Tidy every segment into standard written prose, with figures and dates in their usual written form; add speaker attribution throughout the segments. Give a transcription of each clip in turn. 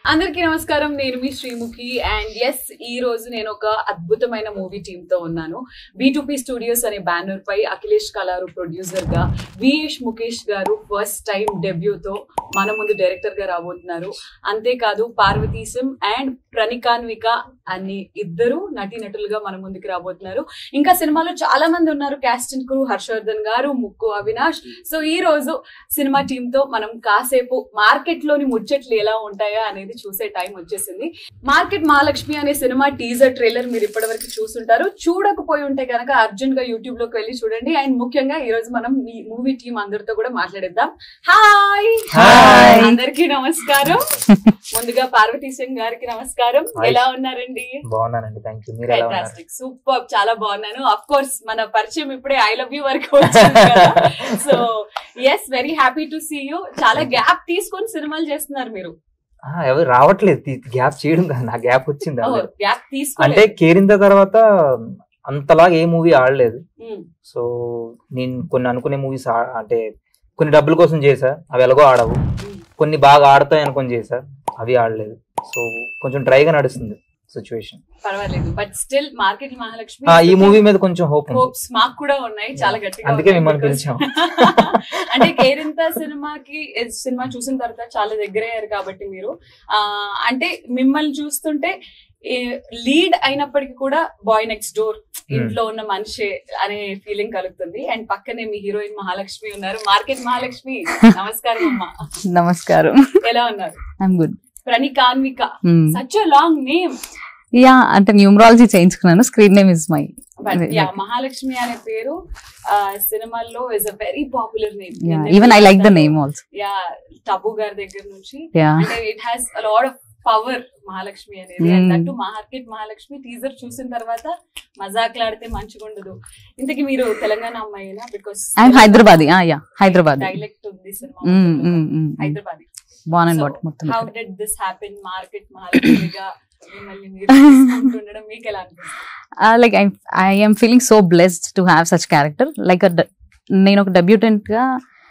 Speaker 1: అందరికీ నమస్కారం. నేను మీ శ్రీముఖి అండ్ ఎస్ ఈ రోజు నేను ఒక అద్భుతమైన మూవీ టీమ్ తో ఉన్నాను. B2P స్టూడియోస్ అనే బ్యానర్ పై అఖిలేష్ కలారు ప్రొడ్యూసర్ గా, V S Mukesh garu first time డెబ్యూతో మన ముందు డైరెక్టర్ గా రాబోతున్నారు. అంతేకాదు పార్వతీశం అండ్ ప్రణికాన్విక అని ఇద్దరు నటీనటులుగా మన ముందుకు రాబోతున్నారు. ఇంకా సినిమాలో చాలా మంది ఉన్నారు. క్యాస్ట్ అండ్ క్రూ హర్షవర్ధన్ గారు, ముక్కు అవినాష్. సో ఈ రోజు సినిమా టీమ్ తో మనం కాసేపు మార్కెట్ లోని ముచ్చట్లు ఎలా ఉంటాయా అనేది చూసే టైం వచ్చేసింది. మార్కెట్ మహాలక్ష్మి అనే సినిమా టీజర్ ట్రైలర్ మీరు ఇప్పటివరకు చూస్తుంటారు. చూడకపోయి ఉంటే కనుక అర్జెంట్ గా యూట్యూబ్ లోకి వెళ్ళి చూడండి. అండ్ ముఖ్యంగా ఈ రోజు మనం ఈ మూవీ టీమ్ అందరితో కూడా మాట్లాడేద్దాం. హాయ్ అందరికీ నమస్కారం. ముందుగా పార్వతీశం గారికి నమస్కారం. ఎలా ఉన్నారండి?
Speaker 2: బాగున్నానండి, థాంక్యూ. మీరు ఎలా ఉన్నారు?
Speaker 1: సూపర్, చాలా బాగున్నాను. ఆఫ్ కోర్స్ మన పరిచయం ఇప్పుడే ఐ లవ్ యూ వరకు వచ్చింది కదా. So yes, very happy to see you. చాలా గ్యాప్ తీసుకొని సినిమాలు చేస్తున్నారు మీరు.
Speaker 2: ఎవరు రావట్లేదు, గ్యాప్ చేయడం కాదు, నా గ్యాప్ వచ్చింది.
Speaker 1: గ్యాప్ తీసుకో
Speaker 2: అంటే కేరింత తర్వాత అంతలాగా ఏ మూవీ ఆడలేదు. సో నేను కొన్ని అనుకునే మూవీస్ అంటే కొన్ని డబ్బుల కోసం చేసా, అవి ఎలాగో ఆడవు. కొన్ని బాగా ఆడతాయి అనుకొని చేసా, అవి ఆడలేదు. సో కొంచెం డ్రైగా నడుస్తుంది సిచ్యువేషన్.
Speaker 1: పర్వాలేదు, బట్ స్టిల్ మార్కెట్ మహాలక్ష్మి
Speaker 2: ఈ మూవీ మీద కొంచెం హోప్స్
Speaker 1: మాకు కూడా ఉన్నాయి, చాలా గట్టిగా.
Speaker 2: అందుకే మిమ్మల్ని పిలిచాం.
Speaker 1: అంటే కేరింత సినిమా చూసిన తర్వాత చాలా దగ్గర అయ్యారు కాబట్టి మీరు అంటే మిమ్మల్ని చూస్తుంటే లీడ్ అయినప్పటికీ కూడా బాయ్ నెక్స్ట్ డోర్, ఇంట్లో ఉన్న మనిషి అనే ఫీలింగ్ కలుగుతుంది. అండ్ పక్కనే మీ హీరోయిన్ మహాలక్ష్మి ఉన్నారు. మార్కెట్ మహాలక్ష్మి, నమస్కారం అమ్మా.
Speaker 3: నమస్కారం.
Speaker 1: ఎలా ఉన్నారు?
Speaker 3: I'm good.
Speaker 1: Pranikanvika, such a long name.
Speaker 3: Yeah, అంటే న్యూమరాలజీ చేయించుకున్నాను. Screen name is my.
Speaker 1: Mahalakshmi అనే పేరు సినిమాల్లో is a very popular name.
Speaker 3: Even I like the name also.
Speaker 1: Yeah, Tabu గారి దగ్గర నుంచి అంటే it has a lot of power Mahalakshmi అనేది. అంటూ మార్కెట్ మహాలక్ష్మి టీజర్ చూసిన తర్వాత మజాక్లాడితే మంచిగా ఉండదు. ఇంతకీ మీరు తెలంగాణ అమ్మాయినా? బికాస్
Speaker 3: హైదరాబాద్. హైదరాబాద్
Speaker 1: డైలెక్ట్ ఉంది సినిమా, Hyderabad. How did this happen? Market మహాలక్ష్మిగా మిమ్మల్ని మీరు తీసుకుంటుండడం మీకు ఎలా అనిపిస్తుంది?
Speaker 3: Like I am feeling so blessed to have such character. Like నేను ఒక డెబ్యూటెంట్ గా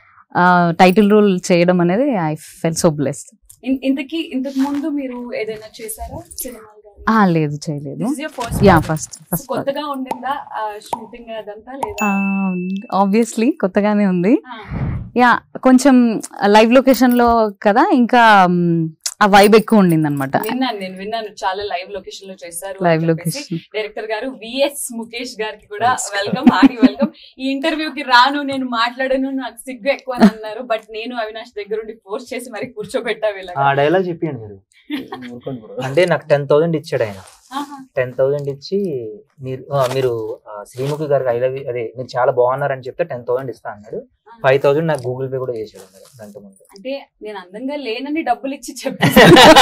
Speaker 3: టైటిల్ రోల్ చేయడం అనేది ఐ ఫెల్ సో బ్లెస్డ్.
Speaker 1: ఇంతకు ముందు మీరు ఏదైనా చేశారా సినిమాలు?
Speaker 3: లేదు, చేయలేదు. ఫస్ట్
Speaker 1: కొత్తగా ఉండిందా షూటింగ్ అదంతా? లేదా,
Speaker 3: ఆబ్వియస్లీ కొత్తగానే ఉంది. యా, కొంచెం లైవ్ లొకేషన్ లో కదా, ఇంకా ఆ వైబ్ ఎక్కువ ఉండింది అనమాట.
Speaker 1: విన్నాను చాలా లైవ్ లొకేషన్ లో చేశారు.
Speaker 3: లైవ్ లొకేషన్
Speaker 1: డైరెక్టర్ గారు విఎస్ ముఖేష్ గారికి కూడా వెల్కమ్, హార్టీ వెల్కమ్. ఈ ఇంటర్వ్యూకి రాను, నేను మాట్లాడను, నాకు సిగ్గు ఎక్కువ అని అన్నారు. బట్ నేను అవినాష్ దగ్గర ఉండి ఫోర్స్ చేసి మరి కూర్చోబెట్టా.
Speaker 2: డైలాగ్ చెప్పండి మీరు. అంటే నాకు 10,000 ఇచ్చాడు ఆయన. 10,000 ఇచ్చి మీరు శ్రీముఖి గారికి ఐ లవ్ యూ, అదే మీరు చాలా బాగున్నారని చెప్తే 10,000 ఇస్తా అన్నాడు. 5,000 నాకు గూగుల్ పే కూడా చేసాడు గంట ముందు.
Speaker 1: అంటే నేను అందంగా లేనని డబ్బులు ఇచ్చి చెప్పాను,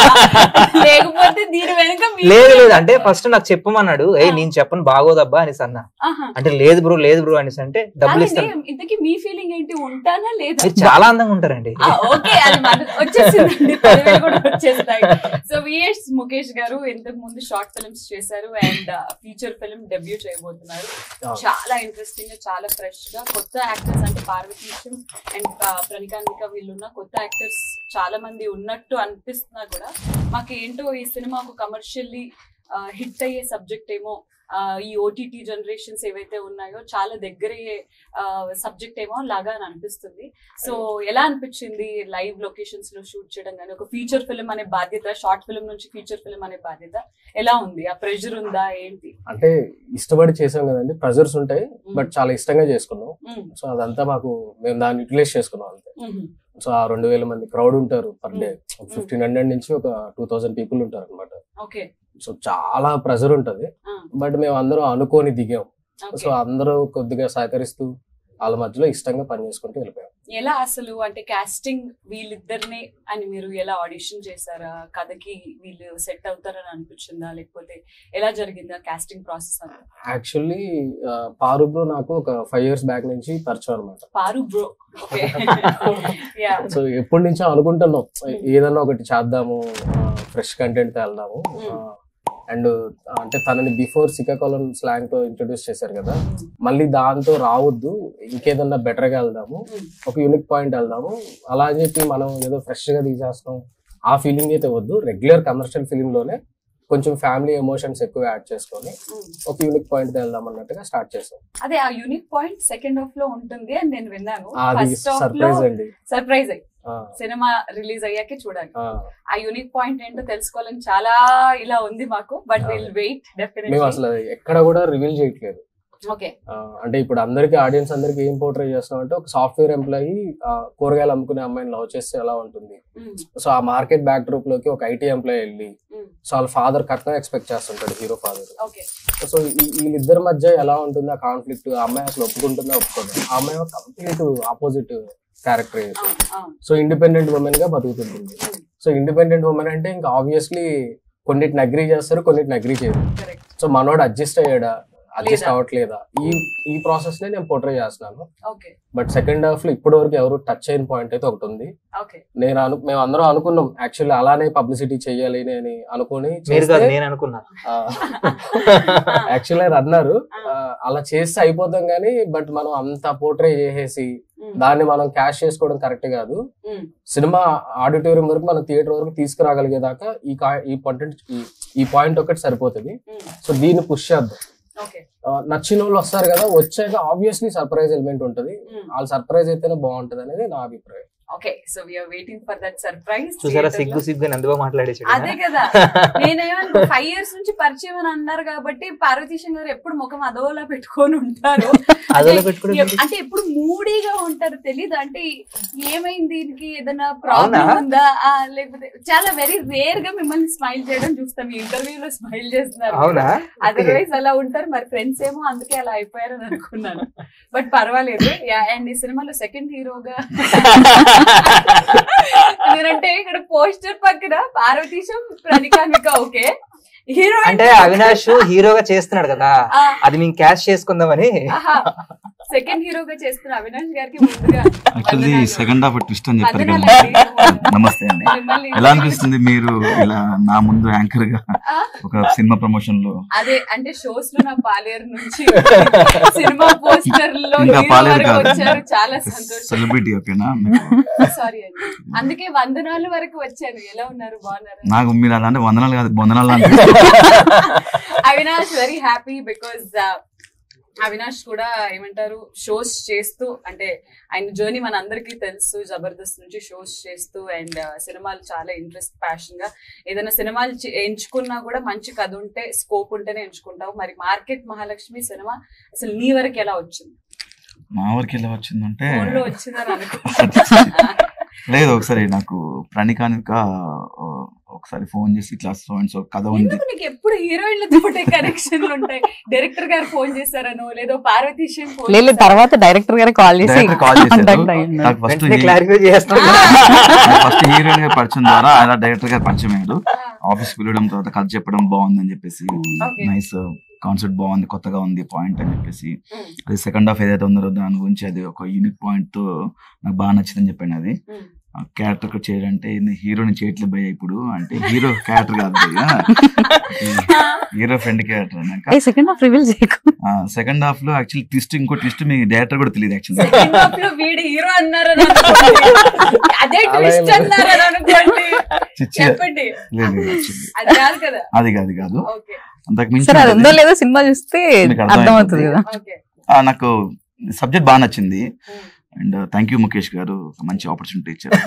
Speaker 1: లేకపోతే దీని వెనక
Speaker 2: లేదు అంటే ఫస్ట్ నాకు చెప్పమన్నాడు. నేను చెప్పను బాగోదబ్బా అనేసి అన్నా. అంటే లేదు బ్రో అనేసి అంటే డబ్బులు ఇస్తాను.
Speaker 1: ఇంతకీ మీ ఫీలింగ్ ఏంటి? ఉంటానా లేదా?
Speaker 2: మీరు చాలా అందంగా ఉంటారండి.
Speaker 1: ఓకే, అది వచ్చేసిందండి, 10,000 కూడా వచ్చేస్తాయి. సో విఎస్ ముఖేష్ గారు ఇంతకు ముందు షార్ట్ ఫిల్మ్స్ చేశారు అండ్ ఫీచర్ ఫిల్మ్ డెబ్యూ చేయబోతున్నారు. చాలా ఇంట్రెస్టింగ్ గా, చాలా ఫ్రెష్ గా కొత్త యాక్టర్స్ అంటే పార్వతీశం అండ్ ప్రణికాన్విక వీళ్ళున్న కొత్త యాక్టర్స్ చాలా మంది ఉన్నట్టు అనిపిస్తున్నా కూడా మాకు ఏంటో ఈ సినిమా ఒక కమర్షియల్లీ హిట్ అయ్యే సబ్జెక్ట్ ఏమో, ఈ ఓటీటీ జనరేషన్స్ ఏవైతే ఉన్నాయో చాలా దగ్గరయ్యే సబ్జెక్ట్ ఏమో లాగా అని అనిపిస్తుంది. సో ఎలా అనిపించింది లైవ్ లొకేషన్స్ లో షూట్ చేయడం? కానీ ఒక ఫీచర్ ఫిల్మ్ అనే బాధ్యత, షార్ట్ ఫిల్మ్ నుంచి ఫీచర్ ఫిల్మ్ అనే బాధ్యత ఎలా ఉంది? ఆ ప్రెషర్ ఉందా ఏంటి?
Speaker 4: అంటే ఇష్టపడి చేసాం కదండి, ప్రెషర్స్ ఉంటాయి, బట్ చాలా ఇష్టంగా చేసుకున్నాం. సో అదంతా మేము దాన్ని యూటిలైజ్ చేసుకున్నాం అంతే. సో ఆ 2,000 మంది క్రౌడ్ ఉంటారు పర్ డే. 1,500 నుంచి ఒక 2,000 పీపుల్ ఉంటారు అనమాట. సో చాలా ప్రెషర్ ఉంటది, బట్ మేము అందరం అనుకోని దిగాం. సో అందరూ కొద్దిగా సహకరిస్తూ వాళ్ళ మధ్యలో ఇష్టంగా పని చేసుకుంటూ వెళ్ళిపోయాం.
Speaker 1: ఎలా అసలు అంటే కాస్టింగ్ వీళ్ళిద్దరినే అని మీరు ఎలా ఆడిషన్ చేశారా? కథకి వీళ్ళు సెట్ అవుతారని అనిపించిందా, లేకపోతే ఎలా జరిగిందా కాస్టింగ్ ప్రాసెస్ అంతా?
Speaker 4: యాక్చువల్లీ పారు బ్రో నాకు ఒక 5 years బ్యాక్ నుంచి పరిచయం అనమాట.
Speaker 1: పారు బ్రో,
Speaker 4: సో ఎప్పటి నుంచో అనుకుంటున్నాం ఏదన్నా ఒకటి చేద్దాము, ఫ్రెష్ కంటెంట్ వెళ్దాము. అండ్ అంటే తనని బిఫోర్ శ్రీకాకుళం స్లాంగ్ తో ఇంట్రొడ్యూస్ చేశారు కదా, మళ్ళీ దాంతో రావద్దు, ఇంకేదన్నా బెటర్ గా వెళ్దాము, ఒక యూనిక్ పాయింట్ వెళ్దాము, అలా అని చెప్పి మనం ఏదో ఫ్రెష్ గా తీసేస్తాం ఆ ఫీలింగ్ అయితే వద్దు, రెగ్యులర్ కమర్షియల్ ఫిలిం లోనే కొంచెం ఫ్యామిలీ ఎమోషన్స్ ఎక్కువ యాడ్ చేసుకొని ఒక యూనిక్ పాయింట్ వెళ్దాం అన్నట్టుగా స్టార్ట్ చేసాం.
Speaker 1: అదే ఆ యూనిక్ పాయింట్ సెకండ్ హాఫ్ లో ఉంటుంది అని నేను విన్నాను.
Speaker 4: అది సర్ప్రైజ్ అండి.
Speaker 1: సర్ప్రైజ్ అయ్యి సినిమా రిలీజ్ అయ్యాకే చూడాలి. ఆ యూనిక్ పాయింట్ ఏంటో తెలుసుకోవాలని చాలా ఇలా ఉంది మాకు. But will wait definitely.
Speaker 4: మేము అసలు ఎక్కడ కూడా రివీల్ చేయట్లేదు.
Speaker 1: ఓకే.
Speaker 4: అంటే ఇప్పుడు అందరికి ఆడియన్స్ అందరికి ఏం పోర్ట్రే చేస్తున్నాం అంటే ఒక సాఫ్ట్వేర్ ఎంప్లాయీ కూరగాయలు అమ్ముకునే అమ్మాయిని లవ్ చేస్తే ఎలా ఉంటుంది, సో ఆ మార్కెట్ బ్యాక్ డ్రాప్ లోకి ఒక ఐటీ ఎంప్లాయీ వెళ్ళి సో వాళ్ళ ఫాదర్ కట్నం ఎక్స్పెక్ట్ చేస్తుంటాడు హీరో ఫాదర్. సో వీళ్ళిద్దరి మధ్య ఎలా ఉంటుంది ఆ కాన్ఫ్లిక్ట్, ఆ అమ్మాయి అసలు ఒప్పుకుంటుందా ఒప్పుకోదు, ఆ అమ్మాయి complete opposite character. So independent woman గా బతుకుతుంటుంది. సో ఇండిపెండెంట్ ఉమెన్ అంటే ఇంకా ఆబ్వియస్లీ కొన్నిటిని అగ్రీ చేస్తారు, కొన్నిటిని అగ్రీ చేయరు. సో మనోడు అడ్జస్ట్ అయ్యాడా, అడ్జస్ట్ అవ్వట్లేదా, ఈ ప్రాసెస్ నే నేను పోర్ట్రే చేస్తున్నాను. బట్ సెకండ్ హాఫ్ లో ఇప్పటి వరకు ఎవరు టచ్ అయిన పాయింట్ అయితే ఒకటి ఉంది. మేము అందరం అనుకున్నాం యాక్చువల్లీ అలానే పబ్లిసిటీ చెయ్యాలి అని అనుకుని యాక్చువల్లీ అన్నారు అలా చేస్తే అయిపోతాం కానీ, బట్ మనం అంత పోర్ట్రే చేసేసి దాన్ని మనం క్యాష్ చేసుకోవడం కరెక్ట్ కాదు. సినిమా ఆడిటోరియం వరకు మనం థియేటర్ వరకు తీసుకురాగలిగేదాకా ఈ పాయింట్ ఒకటి సరిపోతుంది. సో దీన్ని పుష్ చేద్దాం. నచ్చిన వాళ్ళు వస్తారు కదా, వచ్చాక ఆబ్వియస్లీ సర్ప్రైజ్ ఎలిమెంట్ ఉంటుంది. వాళ్ళు సర్ప్రైజ్ అయితేనే బాగుంటది అనేది నా అభిప్రాయం.
Speaker 1: Okay, so we are waiting for that surprise.
Speaker 2: చూసారా సిగ్గు సిగ్గు అందులో మాట్లాడేసాడు.
Speaker 1: అదే కదా, నేనేమన్నా 5 years నుంచి పరిచయం అని అన్నారు కాబట్టి పార్వతీశం గారు ఎప్పుడు ముఖం అదోలా పెట్టుకొని ఉంటారు. అంటే ఎప్పుడు మూడీగా ఉంటారు, తెలీదు అంటే ఏమైంది దీనికి, ఏదైనా ప్రాబ్లం ఉందా లేకపోతే చాలా వెరీ రేర్ గా మిమ్మల్ని స్మైల్ చేయడం చూస్తాం. ఈ ఇంటర్వ్యూలో స్మైల్ చేస్తున్నారు, అదర్వైజ్ అలా ఉంటారు. మరి ఫ్రెండ్స్ ఏమో అందుకే అలా అయిపోయారని అనుకున్నాను. బట్ పర్వాలేదు. అండ్ ఈ సినిమాలో సెకండ్ హీరోగా ఎందుకంటే ఇక్కడ పోస్టర్ పక్కన పార్వతీశం ప్రణికానిక ఓకే హీరో
Speaker 2: అంటే అవినాష్ హీరోగా చేస్తున్నాడు కదా, అది మేము క్యాష్ చేసుకుందామని.
Speaker 1: సెకండ్ హీరోగా చేస్తున్న అవినాష్ గారికి ముందుగా
Speaker 5: యాక్చువల్లీ సెకండ్ హాఫ్ ట్విస్ట్ అని చెప్పారు కదా. నమస్తే అండి, ఎలా అనిపిస్తుంది మీరు ఇలా నా ముందు యాంకర్ గా ఒక సినిమా ప్రమోషన్ లో?
Speaker 1: అదే అంటే షోస్ లో నా పాలేరు నుంచి సినిమా పోస్టర్ లో వచ్చారు, చాలా సంతోషం.
Speaker 5: సెలబ్రిటీ ఓకేనా?
Speaker 1: సారీ అండి, అందుకే వందనాలు వరకు వచ్చాను. ఎలా ఉన్నారు, బాగున్నారు?
Speaker 5: నాకు మీరు అలా అంటే వందనాలు కాదు వందనాలు.
Speaker 1: Avinash very happy because Avinash కూడా ఏమంటారు షోస్ చేస్తూ, అంటే ఆయన జర్నీ మన అందరికీ తెలుసు, జబర్దస్త్ నుంచి షోస్ చేస్తూ అండ్ సినిమాలు చాలా ఇంట్రెస్ట్ ప్యాషన్ గా ఏదైనా సినిమాలు ఎంచుకున్నా కూడా మంచి కథ ఉంటే స్కోప్ ఉంటేనే ఎంచుకుంటావు. మరి మార్కెట్ మహాలక్ష్మి సినిమా అసలు నీ వరకు ఎలా వచ్చింది?
Speaker 5: మా వరకు ఎలా వచ్చిందంటే
Speaker 1: వచ్చిందని అనుకో
Speaker 5: లేదు, ఒకసారి నాకు ప్రణికానిక ఒకసారి ఫోన్ చేసి ఇట్లా సో కథ ఉంది.
Speaker 1: ఎప్పుడు హీరోయిన్లతో కనెక్షన్లు ఉంటాయి, డైరెక్టర్ గారు ఫోన్ చేశారనో లేదో పార్వతీశం
Speaker 3: తర్వాత డైరెక్టర్ గారు కాల్ చేశారు.
Speaker 5: నాకు ఫస్ట్ హీరోయిన్ గారు పరిచయం ద్వారా అలా డైరెక్టర్ గారు పరిచయం అయ్యారు. ఆఫీస్ పిలవడం, తర్వాత కథ చెప్పడం బాగుందని చెప్పేసి, నైస్ కాన్సెప్ట్ బాగుంది, కొత్తగా ఉంది పాయింట్ అని చెప్పేసి, అది సెకండ్ హాఫ్ ఏదైతే ఉందో దాని గురించి అది ఒక యూనిక్ పాయింట్ తో నాకు బాగా నచ్చిందని చెప్పాను. అది క్యారెక్టర్ చేయాలంటే హీరోని చేయట్లేదు భయ్య ఇప్పుడు, అంటే హీరో క్యారెక్టర్ కాదు భయ్య, hero friend character.
Speaker 3: Second half reveal చేయకు.
Speaker 5: సెకండ్ హాఫ్ లో యాక్చువల్లీ ట్విస్ట్, ఇంకో ట్విస్ట్ మీ డైరెక్టర్ కూడా తెలియదు యాక్చువల్లీ. అది కాదు అంతకు మించి
Speaker 3: సినిమా చూస్తే అర్థమవుతుంది కదా.
Speaker 5: నాకు సబ్జెక్ట్ బాగా నచ్చింది అండ్ థ్యాంక్ యూ ముఖేష్ గారు, మంచి ఆపర్చునిటీ ఇచ్చారు.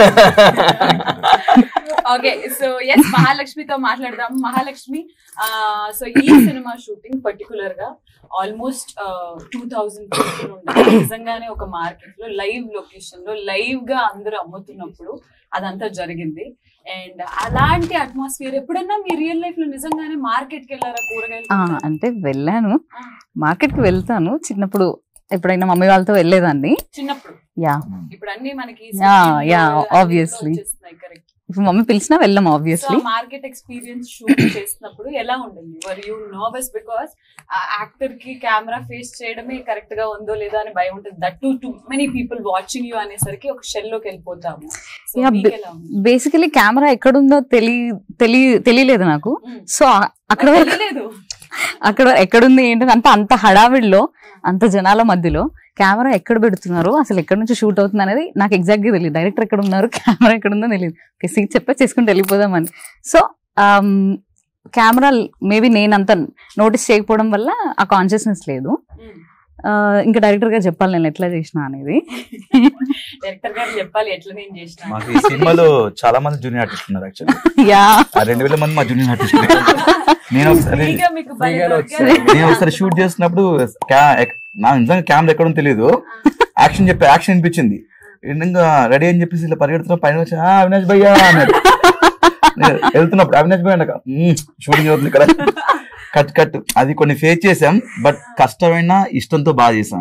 Speaker 1: ఓకే, సో ఎస్ మహాలక్ష్మితో మాట్లాడదాం. మహాలక్ష్మి, సో ఈ సినిమా షూటింగ్ పర్టికులర్ గా ఆల్మోస్ట్ 2000 people ఉండాలి. నిజంగానే ఒక మార్కెట్ లో లైవ్ లొకేషన్ లో లైవ్ గా అందరూ అమ్ముతున్నప్పుడు అదంతా జరిగింది. అండ్ అలాంటి అట్మాస్ఫియర్ ఎప్పుడన్నా మీ రియల్ లైఫ్ లో నిజంగానే మార్కెట్ కి వెళ్ళారా? కూరగాయలు
Speaker 3: అంటే వెళ్ళాను, మార్కెట్ కి వెళ్తాను. చిన్నప్పుడు ఎప్పుడైనా మమ్మీ వాళ్ళతో వెళ్ళేదాన్ని చిన్నప్పుడు. ఇప్పుడు అన్ని మనకి ఆబ్వియస్లీ ఇప్పుడు మమ్మీ పిలిచినా వెళ్ళాం ఆబ్వియస్లీ.
Speaker 1: మార్కెట్ ఎక్స్పీరియన్స్ షూట్ చేసినప్పుడు ఎలా ఉంటుంది? Were you nervous? Because actor కి కెమెరా ఫేస్ చేయడమే కరెక్ట్ గా ఉందో లేదా అని భయం ఉంటుంది. That too many people watching you అనేసరికి ఒక షెల్ లోకి వెళ్ళిపోతాము.
Speaker 3: బేసికలీ కెమెరా ఎక్కడుందో తెలియలేదు నాకు. సో అక్కడ ఎక్కడుంది ఏంటంటే అంత హడావిడిలో అంత జనాల మధ్యలో కెమెరా ఎక్కడ పెడుతున్నారు, అసలు ఎక్కడి నుంచి షూట్ అవుతుంది అనేది నాకు ఎగ్జాక్ట్ గా తెలియదు. డైరెక్టర్ ఎక్కడ ఉన్నారు, కెమెరా ఎక్కడ ఉందో తెలియదు. సీట్ చెప్పే చేసుకుంటూ వెళ్ళిపోదామని. సో కెమెరా మేబీ నేను అంత నోటీస్ చేయకపోవడం వల్ల ఆ కాన్షియస్నెస్ లేదు. ఇంకా డైరెక్టర్ గారు చెప్పాలి నేను ఎట్లా చేసిన అనేది.
Speaker 1: డైరెక్టర్ గారు చెప్పాలి ఎట్లా నేను చేసిన.
Speaker 5: మాకు ఈ సినిమాలో చాలా మంది జూనియర్ ఆర్టిస్ట్ ఉన్నారు యాక్చువల్లీ.
Speaker 3: యా
Speaker 5: 2000 మంది మా జూనియర్ ఆర్టిస్ట్. నేను ఒకసారి షూట్ చేస్తున్నప్పుడు నా నిజంగా కెమెరా ఎక్కడో తెలియదు, యాక్షన్ అనిపించింది. ఇంకా రెడీ అని చెప్పేసి ఇలా పరిగెడుతున్నా, పైన వచ్చి అవినాష్ భయ్యా అన్నాడు. వెళ్తున్నప్పుడు అవినాష్ భయ్య అన్నాక షూటింగ్ అవుతుంది ఇక్కడ కట్ అది కొన్ని ఫేస్ చేసాం. బట్ కష్టమైన ఇష్టంతో బాగా చేసాం.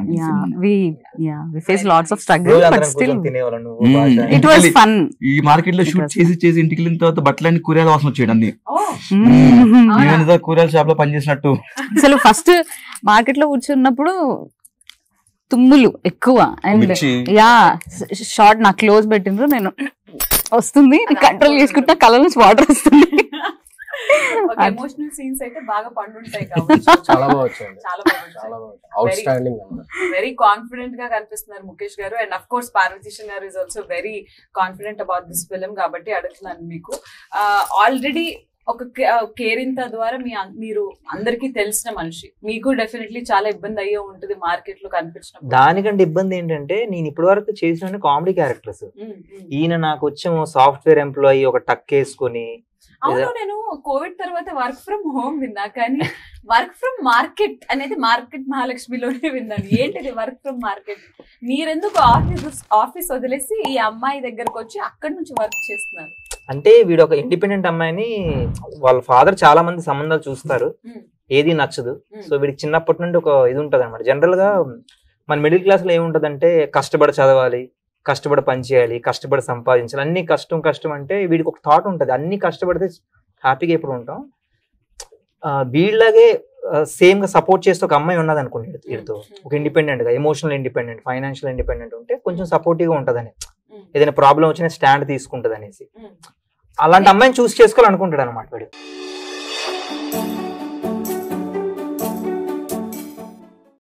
Speaker 5: ఈ మార్కెట్ లో షూట్ చేసి ఇంటికి వెళ్ళిన తర్వాత బట్టలన్నీ కూరగాయల వాసన వచ్చేయండి అన్ని. నేను కూరగాయల షాప్ లో పనిచేసినట్టు.
Speaker 3: అసలు ఫస్ట్ మార్కెట్ లో కూర్చున్నప్పుడు తుమ్ములు ఎక్కువ అండ్ షార్ట్ నా క్లోజ్ పెట్టిండ్రు, నేను వస్తుంది కంట్రోల్ చేసుకుంటా, కళ్ళ నుంచి వాటర్ వస్తుంది.
Speaker 1: ఎమోషనల్ సీన్స్ అయితే బాగా పండుంటాయి.
Speaker 4: చాలా బాగుంది.
Speaker 1: వెరీ కాన్ఫిడెంట్ గా కనిపిస్తున్నారు ముఖేష్ గారు. అండ్ అఫ్ కోర్స్ పార్వతీశన్ గారు is also very confident about this film. కాబట్టి అడుగుతున్నాను మీకు, ఆల్రెడీ ఒక కేరింత ద్వారా మీరు అందరికీ తెలిసిన మనిషి, మీకు డెఫినెట్లీ చాలా ఇబ్బంది అయ్యే ఉంటుంది మార్కెట్ లో కనిపించిన.
Speaker 2: దానికంటే ఇబ్బంది ఏంటంటే నేను ఇప్పటి వరకు చేసిన కామెడీ క్యారెక్టర్స్. ఈయన నాకు వచ్చేమో సాఫ్ట్వేర్ ఎంప్లాయీ, ఒక టక్ వేసుకుని.
Speaker 1: అవును, నేను కోవిడ్ తర్వాత వర్క్ ఫ్రమ్ హోమ్ విన్నా, కానీ వర్క్ ఫ్రమ్ మార్కెట్ అనేది మార్కెట్ మహాలక్ష్మిలోనే విన్నాను. ఏంటిది వర్క్ ఫ్రమ్ మార్కెట్? మీరెందుకు ఆఫీస్ వదిలేసి ఈ అమ్మాయి దగ్గరకు వచ్చి అక్కడి నుంచి వర్క్ చేస్తున్నారు?
Speaker 2: అంటే వీడు ఒక ఇండిపెండెంట్ అమ్మాయిని, వాళ్ళ ఫాదర్ చాలా మంది సంబంధాలు చూస్తారు, ఏది నచ్చదు. సో వీడికి చిన్నప్పటి నుండి ఒక ఇది ఉంటది అనమాట. జనరల్ గా మన మిడిల్ క్లాస్ లో ఏముంటదంటే కష్టపడి చదవాలి, కష్టపడి పని చేయాలి, కష్టపడి సంపాదించాలి, అన్ని కష్టం అంటే వీడికి ఒక థాట్ ఉంటది, అన్ని కష్టపడితే హ్యాపీగా ఎప్పుడు ఉంటాం. వీళ్ళలాగే సేమ్ గా సపోర్ట్ చేస్తే ఒక అమ్మాయి ఉన్నది అనుకోండి వీడితో, ఒక ఇండిపెండెంట్ గా, ఎమోషనల్ ఇండిపెండెంట్, ఫైనాన్షియల్ ఇండిపెండెంట్ ఉంటే కొంచెం సపోర్టివ్ గా ఉంటదని, ఏదైనా ప్రాబ్లం వచ్చినా స్టాండ్ తీసుకుంటది అనేసి, అలాంటి అమ్మాయిని చూస్ చేసుకోవాలనుకుంటాడు అనమాట వీడు.